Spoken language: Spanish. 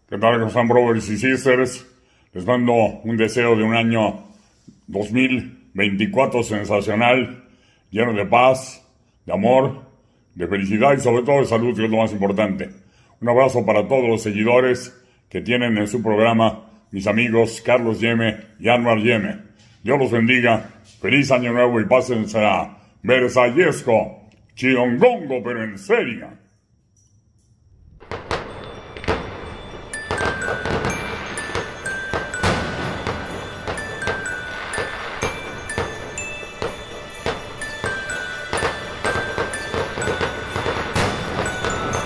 ¿Qué tal, que están, brothers y sisters? Les mando un deseo de un año 2024 sensacional, lleno de paz, de amor, de felicidad y sobre todo de salud, que es lo más importante. Un abrazo para todos los seguidores que tienen en su programa mis amigos carlosyanuaryeme. Dios los bendiga, feliz año nuevo y pásensela versallesco, chiongongo, pero en serio.